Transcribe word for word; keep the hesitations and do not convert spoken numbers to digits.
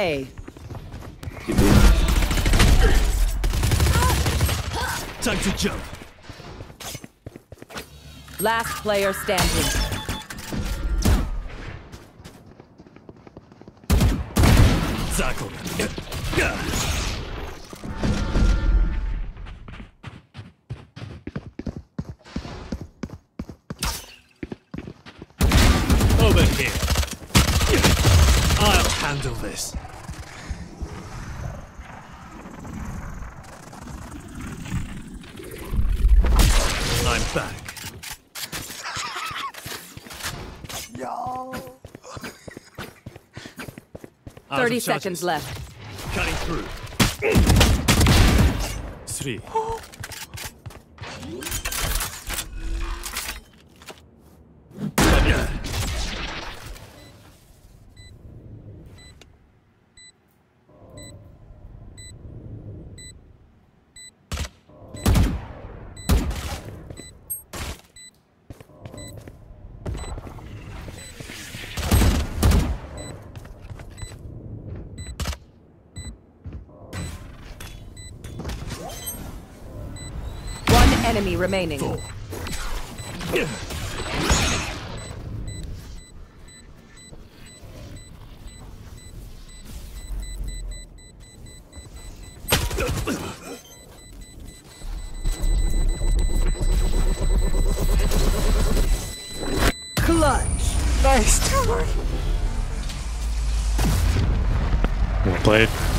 A. Time to jump. Last player standing. Zackle. Over here. I'll handle this. I'm back. Yo. Thirty seconds left. Cutting through. Three. Enemy remaining. Four. Clutch. Nice. Well played.